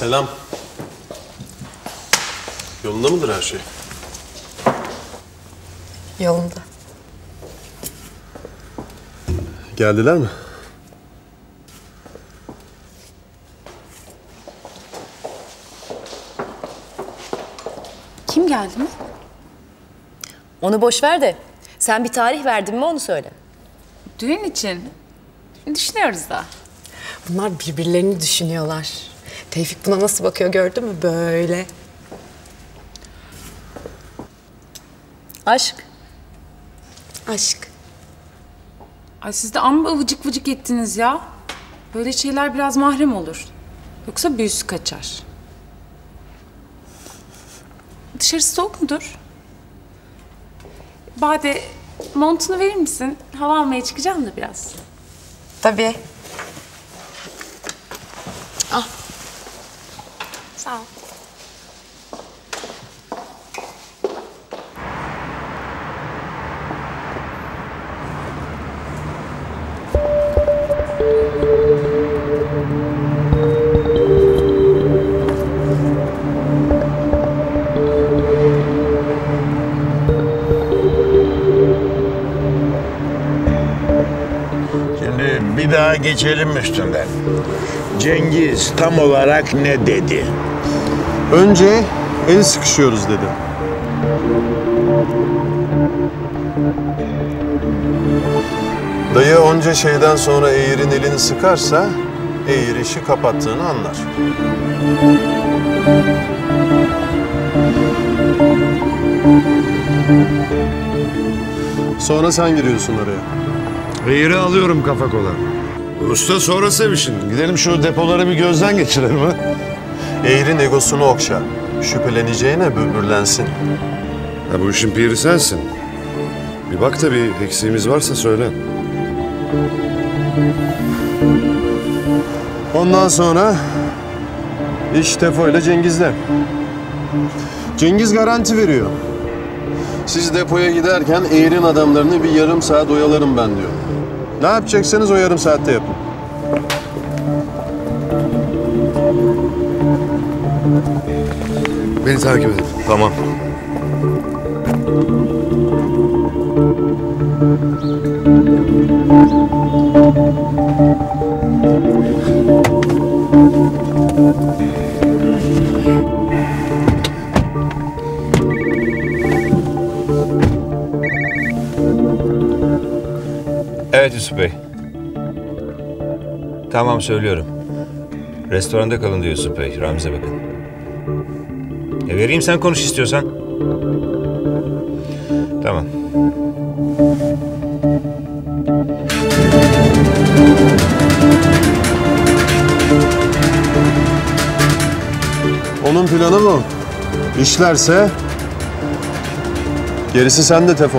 Selam. Yolunda mıdır her şey? Yolunda. Geldiler mi? Kim geldi mi? Onu boş ver de sen bir tarih verdin mi onu söyle. Düğün için. Düşünüyoruz da. Bunlar birbirlerini düşünüyorlar. Tevfik buna nasıl bakıyor gördün mü? Böyle. Aşk. Aşk. Ay siz de amma vıcık vıcık ettiniz ya. Böyle şeyler biraz mahrem olur. Yoksa büyüsü kaçar. Dışarısı soğuk mudur? Bade, montunu verir misin? Hava almaya çıkacağım da biraz. Tabii. Al. Sağ ol. Bir daha geçelim üstünden. Cengiz tam olarak ne dedi? Önce el sıkışıyoruz dedi. Dayı onca şeyden sonra Eğir'in elini sıkarsa Eğir işi kapattığını anlar. Sonra sen giriyorsun oraya. Eğri alıyorum kafa kola. Usta sonra sevişin. Gidelim şu depoları bir gözden geçirelim ha. Eğir'in egosunu okşa. Şüpheleneceğine böbürlensin. Ha, bu işin piri sensin. Bir bak da bir eksiğimiz varsa söyle. Ondan sonra iş Tefo ile Cengiz'de. Cengiz garanti veriyor. Siz depoya giderken Eğir'in adamlarını bir yarım saat oyalarım ben diyor. Ne yapacaksanız o yarım saatte yapın. Beni takip edin. Tamam. Evet Yusuf Bey. Tamam söylüyorum. Restoranda kalın diyor Yusuf Bey. Ramiz'e bakın. Vereyim sen konuş istiyorsan. Tamam. Onun planı bu. İşlerse gerisi sende Tefo.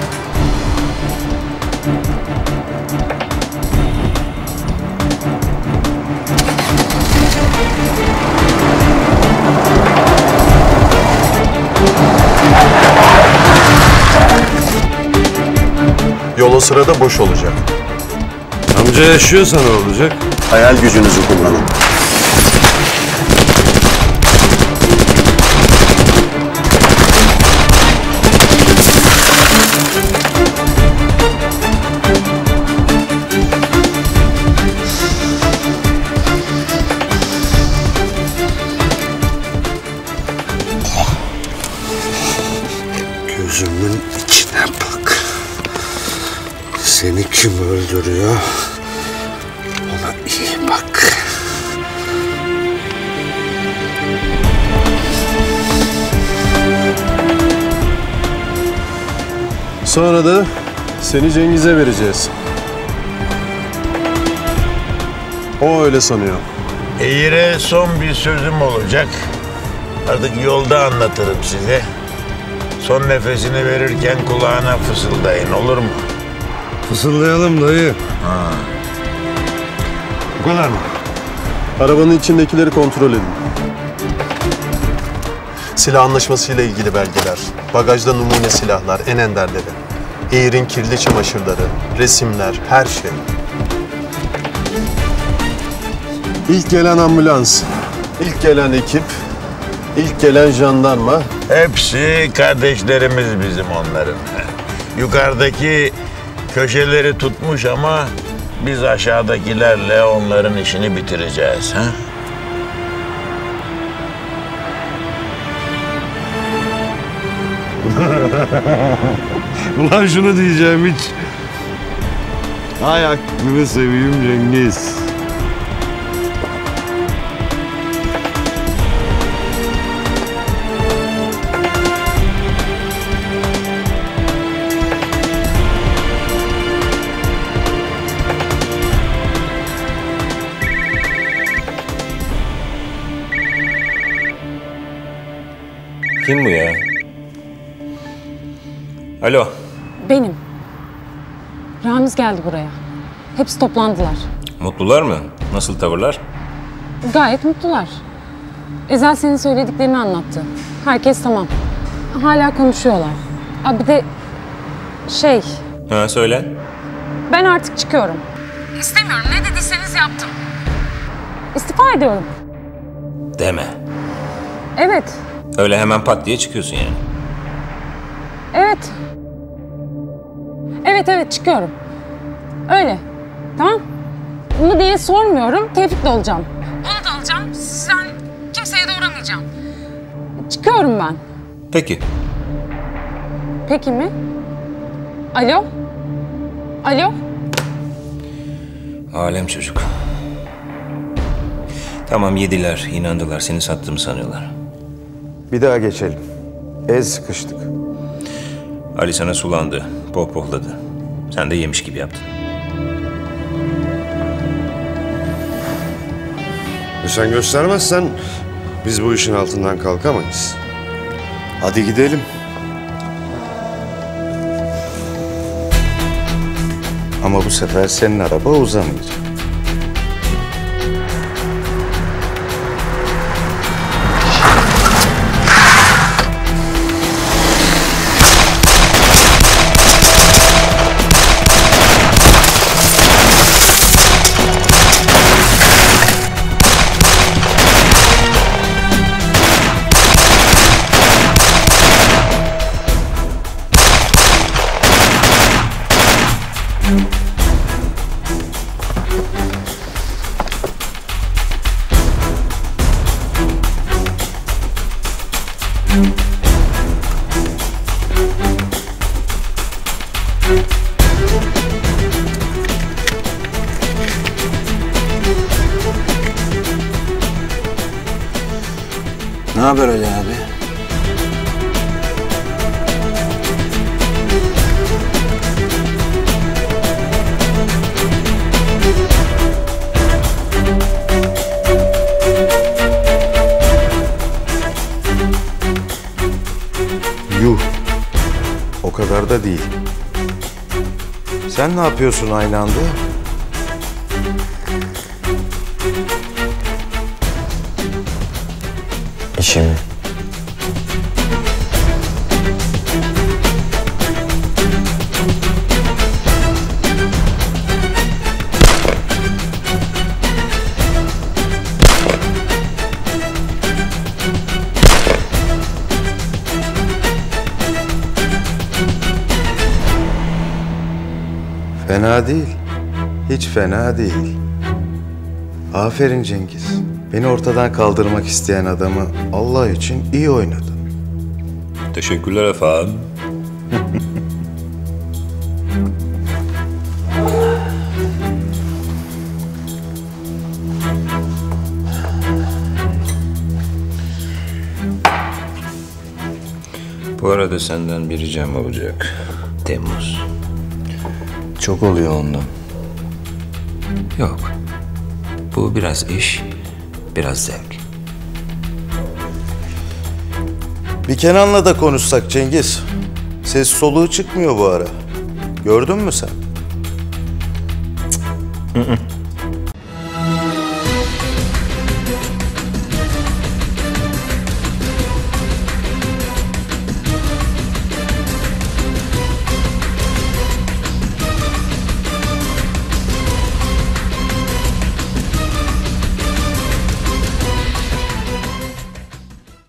Yol o sırada boş olacak. Amca yaşıyorsa ne olacak? Hayal gücünüzü kullanın. Gözümün içine bak. Seni kim öldürüyor? Ona iyi bak. Sonra da seni Cengiz'e vereceğiz. O öyle sanıyor. Eğir'e son bir sözüm olacak. Artık yolda anlatırım size. Son nefesini verirken kulağına fısıldayın, olur mu? Fısıldayalım dayı. Ha. Bu kadar mı? Arabanın içindekileri kontrol edin. Silah anlaşmasıyla ilgili belgeler, bagajda numune silahlar, en enderleri, Eğir'in kirli çamaşırları, resimler, her şey. İlk gelen ambulans. İlk gelen ekip, ilk gelen jandarma. Hepsi kardeşlerimiz bizim onların. Yukarıdaki köşeleri tutmuş ama biz aşağıdakilerle onların işini bitireceğiz. Ha? Ulan şunu diyeceğim hiç. Ay aklını seveyim Cengiz. Kim bu ya? Alo. Benim. Ramiz geldi buraya. Hepsi toplandılar. Mutlular mı? Nasıl tavırlar? Gayet mutlular. Ezel senin söylediklerini anlattı. Herkes tamam. Hala konuşuyorlar. Bir de Ha söyle. ben artık çıkıyorum. İstemiyorum. Ne dediyseniz yaptım. İstifa ediyorum. Deme. Evet. Öyle hemen pat diye çıkıyorsun yani. Evet. Evet çıkıyorum. Öyle. Tamam. Bunu diye sormuyorum. Tevfik'le olacağım. Onu da alacağım. Sizden kimseye de uğramayacağım. Çıkıyorum ben. Peki. Peki mi? Alo? Alo? Alem çocuk. Tamam yediler, inandılar. Seni sattığımı sanıyorlar. Bir daha geçelim. El sıkıştık. Ali sana sulandı, pohpohladı. Sen de yemiş gibi yaptın. Sen göstermezsen biz bu işin altından kalkamayız. Hadi gidelim. Ama bu sefer senin araba uzamayacak. Ne haber Ali abi? Yuh. O kadar da değil. Sen ne yapıyorsun aynı anda? İşimi. Fena değil. Hiç fena değil. Aferin Cengiz. Beni ortadan kaldırmak isteyen adamı Allah için iyi oynadın. Teşekkürler efendim. Bu arada senden bir ricam olacak. Temmuz. Çok oluyor ondan. Yok. Bu biraz iş, biraz zevk. Bir Kenan'la da konuşsak Cengiz. Ses soluğu çıkmıyor bu ara. Gördün mü sen?